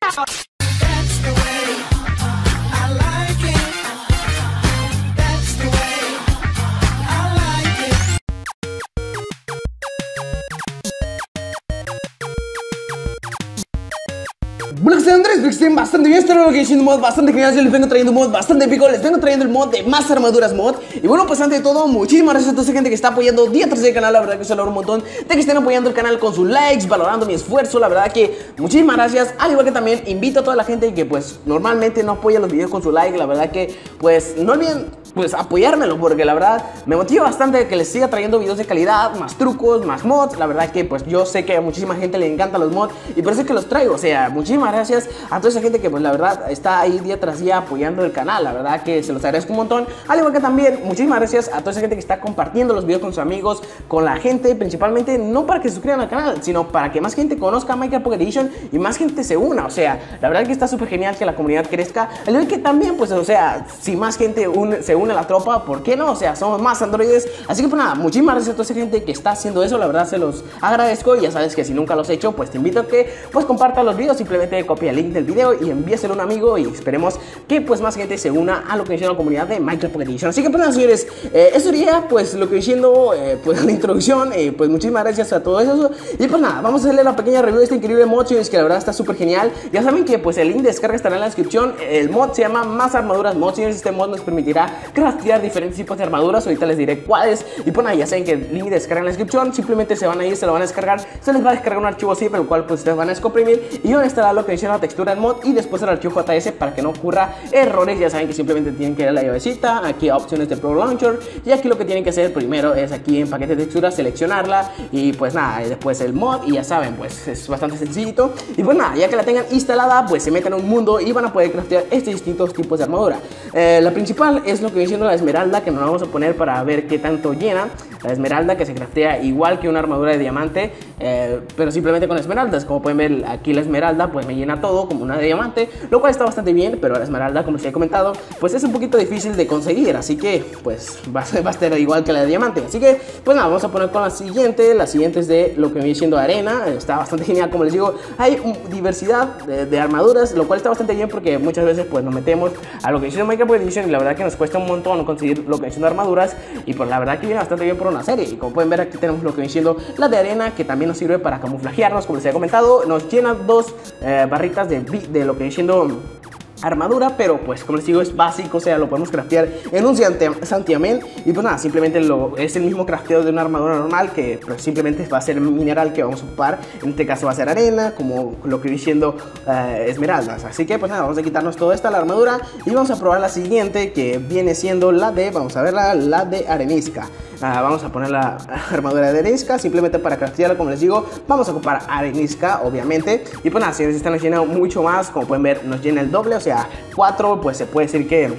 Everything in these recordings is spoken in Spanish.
Bueno, que Andrés, que estén bastante bien. Espero que haciendo un mod bastante genial. Yo les vengo trayendo un mod bastante épico. Les vengo trayendo el mod de más armaduras mod. Y bueno, pues antes de todo, muchísimas gracias a toda esa gente que está apoyando día tras día el canal. La verdad que se valora un montón de que estén apoyando el canal con sus likes, valorando mi esfuerzo. La verdad que muchísimas gracias. Al igual que también invito a toda la gente que pues normalmente no apoya los videos con su like. La verdad que pues no olviden pues apoyármelo, porque la verdad me motiva bastante que les siga trayendo videos de calidad, más trucos, más mods. La verdad que pues yo sé que a muchísima gente le encantan los mods y por eso es que los traigo. O sea, muchísimas gracias a toda esa gente que pues la verdad está ahí día tras día apoyando el canal. La verdad que se los agradezco un montón. Al igual que también muchísimas gracias a toda esa gente que está compartiendo los videos con sus amigos, con la gente, principalmente no para que se suscriban al canal, sino para que más gente conozca Minecraft Pocket Edition y más gente se una. O sea, la verdad que está súper genial que la comunidad crezca. Al igual que también pues o sea, si más gente se une a la tropa, ¿por qué no? O sea, somos más androides. Así que pues nada, muchísimas gracias a toda esa gente que está haciendo eso. La verdad se los agradezco. Y ya sabes que si nunca los he hecho, pues te invito a que pues compartas los videos. Simplemente copia el link del video y envíaselo a un amigo. Y esperemos que pues más gente se una a lo que viene la comunidad de Minecraft Pocket Edition. Así que pues nada, señores, eso sería pues lo que diciendo pues la introducción. Pues muchísimas gracias a todo eso. Y pues nada, vamos a hacerle la pequeña review de este increíble mod, señores, que la verdad está súper genial. Ya saben que pues el link de descarga estará en la descripción. El mod se llama Más Armaduras Mod, señores. Este mod nos permitirá craftear diferentes tipos de armaduras. Ahorita les diré cuáles. Y pues nada, ya saben que el link de descarga en la descripción. Simplemente se van a ir, se lo van a descargar. Se les va a descargar un archivo zip, el cual pues ustedes van a descomprimir. Y donde estará lo que dice la textura del mod. Y después el archivo JS para que no ocurra errores. Ya saben que simplemente tienen que ir a la llavecita. Aquí a opciones de Pro Launcher. Y aquí lo que tienen que hacer primero es aquí en paquete de texturas seleccionarla. Y pues nada, y después el mod. Y ya saben, pues es bastante sencillito. Y pues nada, ya que la tengan instalada, pues se meten a un mundo y van a poder craftear estos distintos tipos de armadura. La principal es lo que viene siendo la esmeralda, que nos la vamos a poner para ver qué tanto llena. La esmeralda, que se craftea igual que una armadura de diamante, pero simplemente con esmeraldas. Como pueden ver aquí, la esmeralda pues me llena todo como una de diamante, lo cual está bastante bien. Pero la esmeralda, como les he comentado, pues es un poquito difícil de conseguir, así que pues va a estar igual que la de diamante. Así que pues nada, vamos a poner con la siguiente. La siguiente es de lo que viene siendo arena. Está bastante genial, como les digo, hay diversidad de armaduras, lo cual está bastante bien porque muchas veces pues nos metemos a lo que viene siendo Minecraft Edition y la verdad que nos cuesta un montón conseguir lo que viene siendo armaduras, y pues la verdad que viene bastante bien por una serie. Y como pueden ver, aquí tenemos lo que viene siendo la de arena, que también nos sirve para camuflajearnos, como les he comentado. Nos llena dos barritas de lo que viene siendo armadura, pero pues como les digo es básico, o sea, lo podemos craftear en un santiamén. Y pues nada, simplemente es el mismo crafteo de una armadura normal, que pues, simplemente va a ser mineral que vamos a ocupar. En este caso va a ser arena, como lo que viene siendo esmeraldas. Así que pues nada, vamos a quitarnos toda esta la armadura y vamos a probar la siguiente, que viene siendo la de, vamos a verla, la de arenisca. Vamos a poner la armadura de arenisca. Simplemente para craftearla, como les digo, vamos a ocupar arenisca, obviamente. Y pues nada, si esta nos llena mucho más, como pueden ver, nos llena el doble, o sea, 4, pues se puede decir que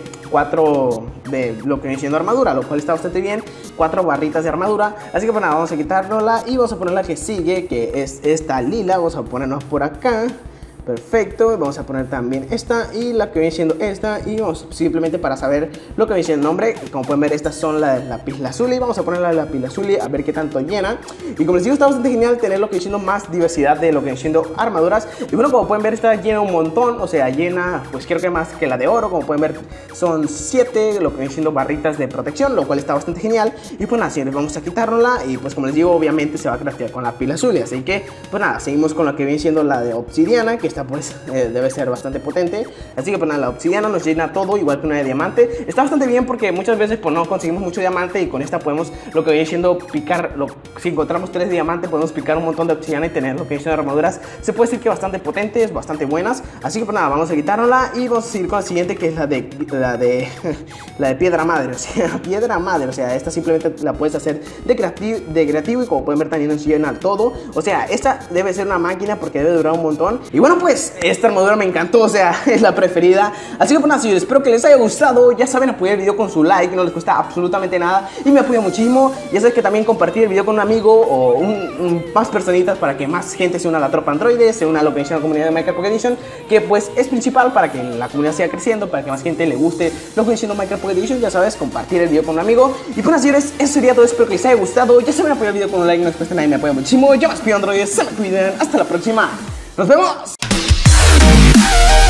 4 de lo que viene siendo armadura, lo cual está bastante bien. 4 barritas de armadura. Así que pues nada, vamos a quitárnosla y vamos a poner la que sigue, que es esta lila. Vamos a ponernos por acá. Perfecto, vamos a poner también esta y la que viene siendo esta. Y vamos simplemente para saber lo que viene siendo el nombre. Como pueden ver, estas son la de lapislázuli. Vamos a poner la de lapislázuli a ver qué tanto llena. Y como les digo, está bastante genial tener lo que viene siendo más diversidad de lo que viene siendo armaduras. Y bueno, como pueden ver, esta llena un montón. O sea, llena, pues creo que más que la de oro. Como pueden ver, son 7 lo que viene siendo barritas de protección, lo cual está bastante genial. Y pues nada, señores, vamos a quitárnosla. Y pues como les digo, obviamente se va a craftear con lapislázuli. Así que pues nada, seguimos con la que viene siendo la de obsidiana, que pues debe ser bastante potente. Así que pues nada, la obsidiana nos llena todo igual que una de diamante. Está bastante bien porque muchas veces pues no conseguimos mucho diamante, y con esta podemos lo que viene siendo picar, si encontramos 3 diamantes podemos picar un montón de obsidiana y tener lo que viene siendo armaduras, se puede decir que bastante potentes, bastante buenas. Así que pues nada, vamos a quitárnosla y vamos a seguir con la siguiente, que es la de piedra madre. O sea, piedra madre, o sea, esta simplemente la puedes hacer de creativo, y como pueden ver también nos llena todo. O sea, esta debe ser una máquina porque debe durar un montón. Y bueno, pues esta armadura me encantó, o sea, es la preferida. Así que pues nada, señores, espero que les haya gustado. Ya saben, apoyar el video con su like, no les cuesta absolutamente nada y me apoya muchísimo. Ya sabes que también compartir el video con un amigo o más personitas para que más gente se una a la tropa Android, se una a lo que es la comunidad de Minecraft Pocket Edition, que pues es principal para que la comunidad siga creciendo, para que más gente le guste lo que es Minecraft Pocket Edition. Ya sabes, compartir el video con un amigo. Y pues nada, señores, eso sería todo. Espero que les haya gustado. Ya saben, apoyar el video con un like, no les cuesta nada y me apoya muchísimo. Yo me despido, Android, se me cuiden, hasta la próxima, nos vemos. Bye.